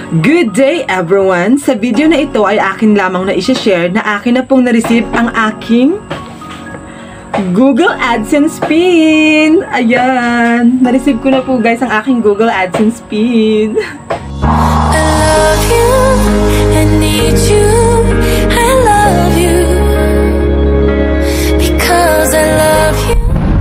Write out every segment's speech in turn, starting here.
Good day everyone! Sa video na ito ay akin lamang na i-share na akin na pong na-receive ang aking Google AdSense pin! Ayan! Na-receive ko na po guys ang aking Google AdSense pin. I love you, I need you, I love you, because I love you.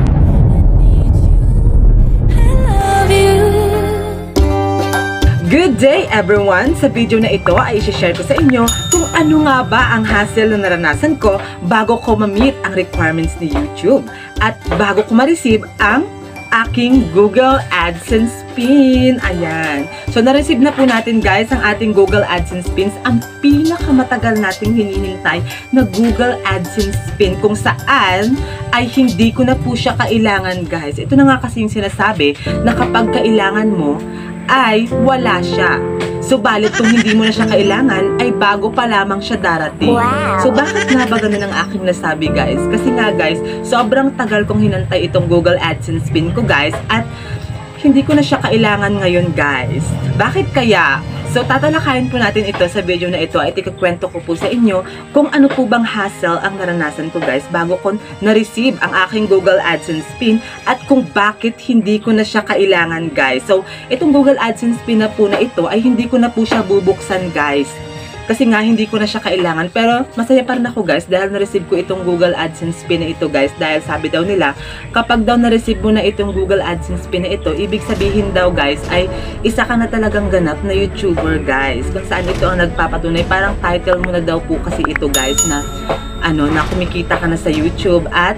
Good day everyone! Sa video na ito ay i-share ko sa inyo kung ano nga ba ang hassle na naranasan ko bago ko ma-meet ang requirements ni YouTube at bago ko ma-receive ang aking Google AdSense pin. Ayan. So, na-receive na po natin guys ang ating Google AdSense pins, ang pinakamatagal nating hinihintay na Google AdSense pin kung saan ay hindi ko na po siya kailangan guys. Ito na nga kasi yung sinasabi na kapag kailangan mo ay wala siya. So, balit kung hindi mo na siya kailangan, ay bago pa lamang siya darating. Wow. So, bakit nga ba ganun ang aking nasabi, guys? Kasi nga, guys, sobrang tagal kong hinantay itong Google AdSense pin ko, guys, at hindi ko na siya kailangan ngayon, guys. Bakit kaya? So, tatalakayin po natin ito sa video na ito at ikukwento ko po sa inyo kung ano po bang hassle ang naranasan ko guys bago ko na-receive ang aking Google AdSense pin at kung bakit hindi ko na siya kailangan guys. So, itong Google AdSense pin na po na ito ay hindi ko na po siya bubuksan guys. Kasi nga hindi ko na siya kailangan pero masaya pa rin ako guys dahil na-receive ko itong Google AdSense pin na ito guys dahil sabi daw nila kapag daw na-receive mo na itong Google AdSense pin na ito ibig sabihin daw guys ay isa ka na talagang ganap na YouTuber guys kung saan ito ang nagpapatunay parang title mo na daw po kasi ito guys na na kumikita ka na sa YouTube at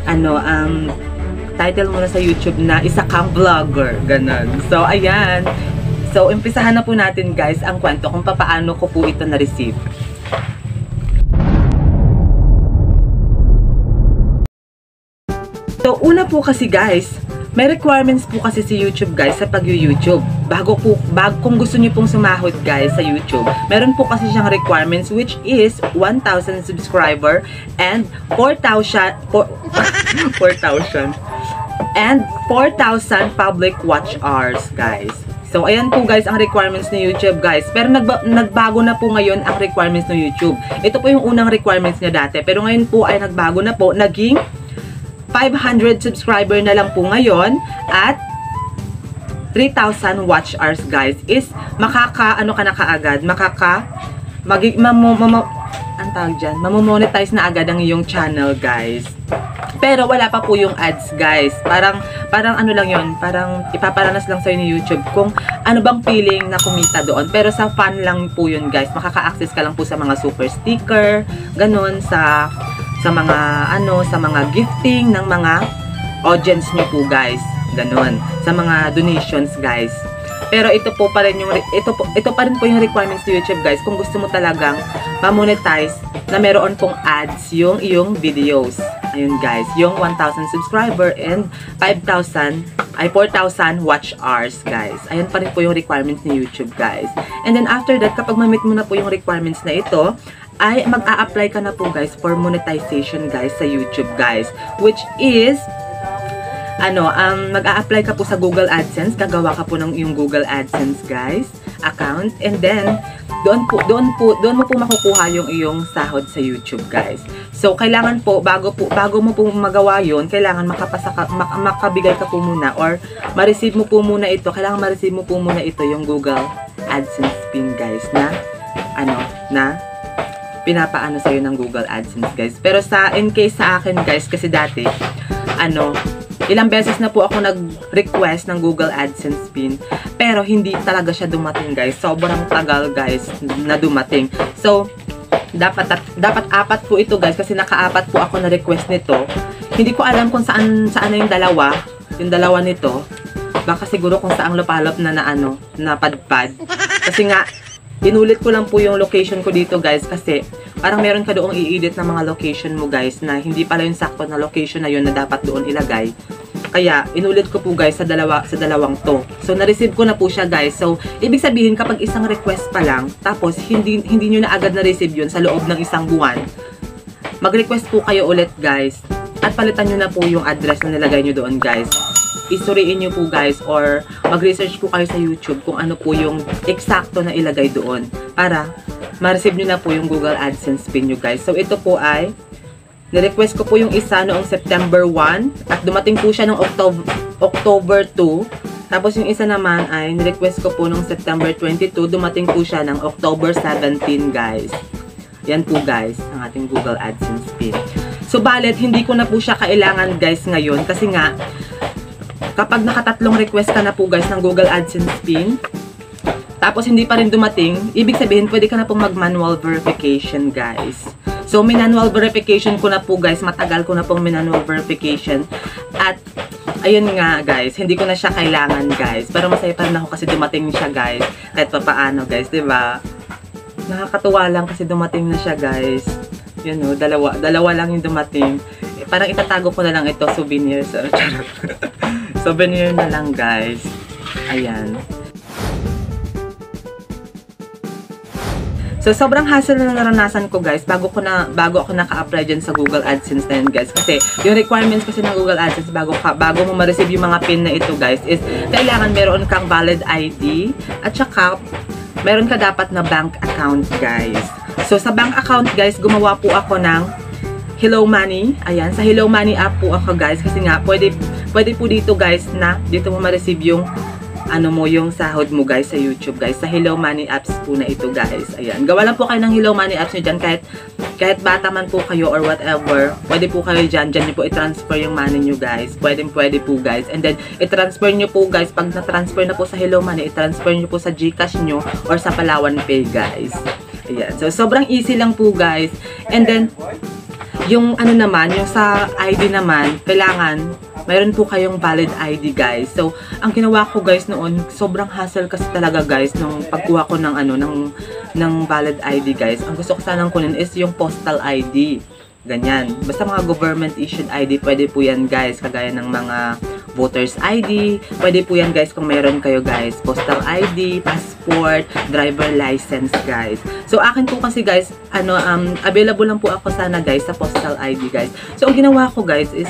title mo na sa YouTube na isa kang vlogger ganon. So ayan. So, umpisahan na po natin guys ang kwento kung paano ko po ito na-receive. So, una po kasi guys, may requirements po kasi si YouTube guys sa pag-YouTube. Kung gusto niyo pong sumahod guys sa YouTube, meron po kasi siyang requirements which is 1,000 subscriber and 4,000 and 4,000 public watch hours guys. So, ayan po guys ang requirements ni YouTube guys. Pero nagbago na po ngayon ang requirements ng YouTube. Ito po yung unang requirements niya dati. Pero ngayon po ay nagbago na po. Naging 500 subscriber na lang po ngayon. At 3,000 watch hours guys. Is mamomonetize na agad ang iyong channel guys. Pero wala pa po yung ads guys. Parang ano lang yon, parang ipaparanas lang sa'yo ni YouTube kung ano bang feeling na kumita doon. Pero sa fun lang po yun guys. Makaka-access ka lang po sa mga super sticker, ganun, sa mga gifting ng mga audience niyo po guys. Ganun. Sa mga donations guys. Pero ito pa rin po yung requirements ni YouTube guys kung gusto mo talagang ma-monetize na meron pong ads yung iyong videos. Ayun guys, yung 1,000 subscriber and 4,000 watch hours guys. Ayun pa rin po yung requirements ni YouTube guys. And then after that, kapag ma-meet mo na po yung requirements na ito, ay mag-a-apply ka na po guys for monetization guys sa YouTube guys. Which is mag-a-apply ka po sa Google AdSense, gagawa ka po ng yung Google AdSense guys account, and then doon mo po makukuha yung iyong sahod sa YouTube guys. So kailangan po bago mo po magawa yon, kailangan makabigay ka po muna or ma-receive mo po muna ito. Kailangan ma-receive mo po muna ito yung Google AdSense pin guys na pinapaano sa iyo ng Google AdSense guys. Pero in case sa akin guys kasi dati ilang beses na po ako nag-request ng Google AdSense pin pero hindi talaga siya dumating guys. Sobrang tagal guys na dumating. So, dapat 4 po ito guys kasi naka-4 po ako na request nito. Hindi ko alam kung saan na yung dalawa nito. Baka siguro kung saang lupalop na napadpad. Kasi nga, inulit ko lang po yung location ko dito guys kasi parang meron ka doong i-edit na mga location mo guys na hindi pala yung sakto na location na yun na dapat doon ilagay. Kaya inulit ko po guys sa dalawang to. So na-receive ko na po siya guys. So ibig sabihin kapag isang request pa lang tapos hindi nyo na agad na-receive yun sa loob ng isang buwan, mag-request po kayo ulit guys at palitan nyo na po yung address na nilagay nyo doon guys. isuriin nyo po guys or mag-research po kayo sa YouTube kung ano po yung eksakto na ilagay doon para ma-receive nyo na po yung Google AdSense pin nyo guys. So ito po ay nirequest ko po yung isa noong September 1 at dumating po siya noong October 2. Tapos yung isa naman ay nirequest ko po noong September 22, dumating po siya ng October 17 guys. Yan po guys, ang ating Google AdSense pin. So balit, hindi ko na po siya kailangan guys ngayon kasi nga, kapag nakatatlong request ka na po guys ng Google AdSense pin, tapos hindi pa rin dumating, ibig sabihin pwede ka na pong mag-manual verification guys. So manual verification ko na po guys, matagal ko na pong manual verification. At ayun nga guys, hindi ko na siya kailangan guys. Pero masaya pa rin ako kasi dumating siya guys. Kahit pa paano guys, diba? Nakakatuwa lang kasi dumating na siya guys. Yun o, dalawa lang yung dumating. Parang itatago ko na lang ito, souvenir. Souvenir na lang guys. Ayan. So, sobrang hassle na naranasan ko guys bago ako naka-apply dyan sa Google AdSense na yun guys. Kasi yung requirements kasi ng Google AdSense bago mo ma-receive yung mga pin na ito guys is kailangan meron kang valid ID at saka meron ka dapat na bank account guys. So, sa bank account guys, gumawa po ako ng Hello Money. Ayan, sa Hello Money app po ako guys kasi nga pwede po dito guys na dito mo ma-receive yung yung sahod mo guys sa YouTube guys. Sa Hello Money apps po na ito guys. Ayan. Gawa lang po kayo ng Hello Money apps nyo dyan. Kahit bata man po kayo or whatever. Pwede po kayo dyan. Dyan nyo po i-transfer yung money nyo guys. Pwede po guys. And then, i-transfer nyo po guys. Pag na-transfer na po sa Hello Money, i-transfer nyo po sa GCash nyo or sa Palawan Pay guys. Ayan. So, sobrang easy lang po guys. And then, yung naman, yung sa ID naman, kailangan mayroon po kayong valid ID guys. So, ang ginawa ko guys noon, sobrang hassle kasi talaga guys nung pagkuha ko ng valid ID guys. Ang gusto ko sanang kunin is yung postal ID. Ganyan. Basta mga government issued ID, pwede po yan guys. Kagaya ng mga voters ID. Pwede po yan guys kung meron kayo guys. Postal ID, passport, driver license guys. So, akin po kasi guys, available lang po ako sana guys sa postal ID guys. So, ang ginawa ko guys is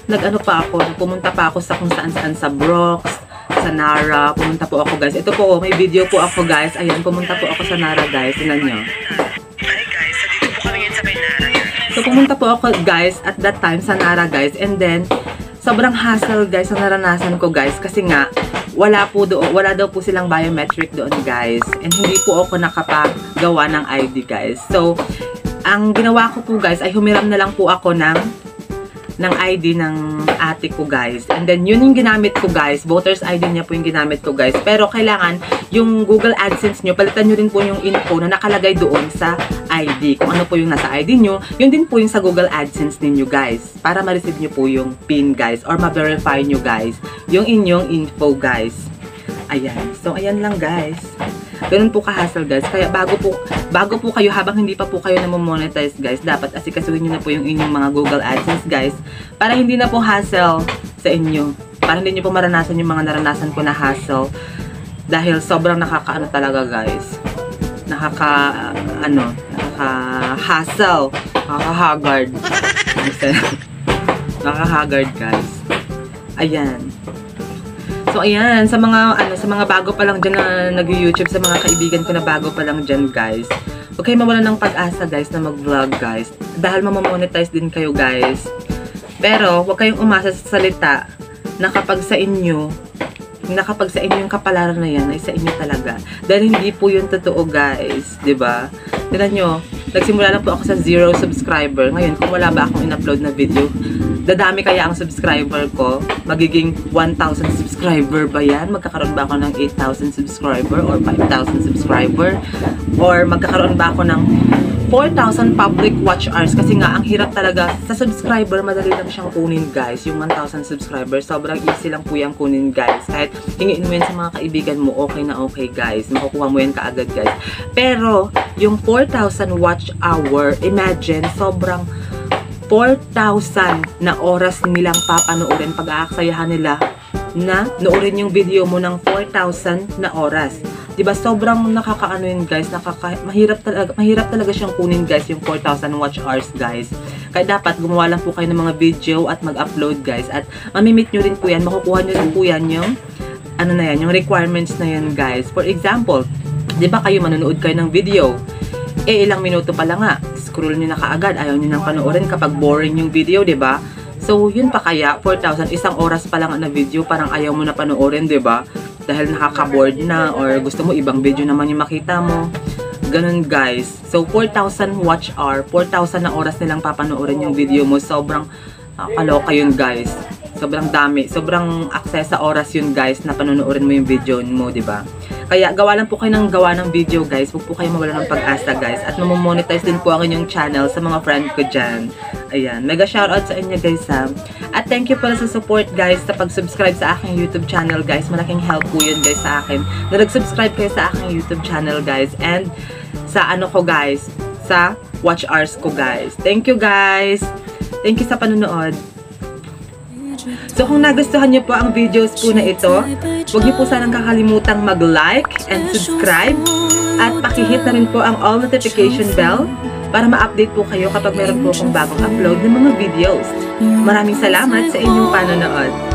pumunta pa ako sa kung saan-saan sa Brox, sa Nara, pumunta po ako guys. Ito po, may video po ako guys. Ayan, pumunta po ako sa Nara guys. Tingnan nyo. Hi guys, dito po kami ngayon sa may Nara. So, pumunta po ako guys at that time sa Nara guys. And then, sobrang hassle guys ang naranasan ko guys. Kasi nga, wala daw po silang biometric doon guys. And hindi po ako nakapagawa ng ID guys. So, ang ginawa ko po guys ay humiram na lang po ako ng ID ng ate ko guys. And then yun yung ginamit ko guys. Voters ID niya po yung ginamit ko guys. Pero kailangan yung Google AdSense nyo, palitan nyo rin po yung info na nakalagay doon sa ID. Kung ano po yung nasa ID nyo, yun din po yung sa Google AdSense ninyo guys. Para ma-receive nyo po yung PIN guys or ma-verify nyo guys yung inyong info guys. Ayan. So ayan lang guys. Ganun po ka-hassle guys. Kaya bago po kayo, habang hindi pa po kayo na-monetize guys, dapat asikasuhin nyo na po yung inyong mga Google AdSense guys. Para hindi na po hassle sa inyo. Para hindi nyo po maranasan yung mga naranasan ko na hassle. Dahil sobrang nakakaano talaga guys. Nakaka-hassle. Nakaka-haggard. Nakaka-haggard guys. Ayan. So ayan, sa mga bago pa lang dyan na nag-YouTube, sa mga kaibigan ko na bago pa lang dyan guys, huwag kayo mawala ng pag-asa guys na mag-vlog guys. Dahil mamamonetize din kayo guys. Pero huwag kayong umasa sa salita na kapag sa inyo yung kapalaran na yan ay sa inyo talaga. Dahil hindi po yun totoo guys, 'di ba? Tingnan nyo, nagsimula lang po ako sa 0 subscriber. Ngayon, kung wala ba akong in-upload na video, dadami kaya ang subscriber ko? Magiging 1,000 subscriber ba yan? Magkakaroon ba ako ng 8,000 subscriber or 5,000 subscriber? Or magkakaroon ba ako ng 4,000 public watch hours? Kasi nga, ang hirap talaga. Sa subscriber, madali lang siyang kunin guys. Yung 1,000 subscriber, sobrang easy lang po yung kunin guys. Kahit hingiin mo yan sa mga kaibigan mo, okay na okay guys. Makukuha mo yan kaagad guys. Pero, yung 4,000 watch hour, imagine, sobrang 4,000 na oras nilang papanoorin, pag-aaksayahan nila na noorin yung video mo ng 4,000 na oras. 'Di ba? Sobrang nakakaano yun, guys. Mahirap talaga siyang kunin, guys, yung 4,000 watch hours, guys. Kaya dapat gumawa lang po kayo ng mga video at mag-upload, guys. At mamimit nyo rin po yan, makukuha nyo rin po yan yung ano na yan, yung requirements na yan, guys. For example, 'di ba kayo manonood kayo ng video? Ilang minuto pa lang nga, scroll nyo na kaagad, ayaw nyo nang panoorin kapag boring yung video, 'di ba? So, yun pa kaya, 4,000, isang oras pa lang na video, parang ayaw mo na panoorin, 'di ba? Dahil nakaka-bored na, or gusto mo ibang video naman yung makita mo. Ganun, guys. So, 4,000 watch hour, 4,000 na oras nilang papanoorin yung video mo. Sobrang kaloka yun, guys. Sobrang dami. Sobrang access sa oras yun, guys, na panonoorin mo yung video mo, 'di ba? Kaya gawa lang po kayo ng gawa ng video, guys. Huwag po kayo mawala ng pag-asa, guys. At mamomonetize din po ang inyong channel sa mga friend ko dyan. Ayan. Mega shoutout sa inyo, guys, ha. At thank you pala sa support, guys, sa pag-subscribe sa aking YouTube channel, guys. Malaking help po yun, guys, sa akin. Na nag-subscribe kayo sa aking YouTube channel, guys. And sa ano ko, guys, sa watch hours ko, guys. Thank you, guys. Thank you sa panonood. So kung nagustuhan niyo po ang videos po na ito, huwag niyo po sanang kakalimutang mag-like and subscribe at pakihit na rin po ang all notification bell para ma-update po kayo kapag meron po akong bagong upload ng mga videos. Maraming salamat sa inyong panonood.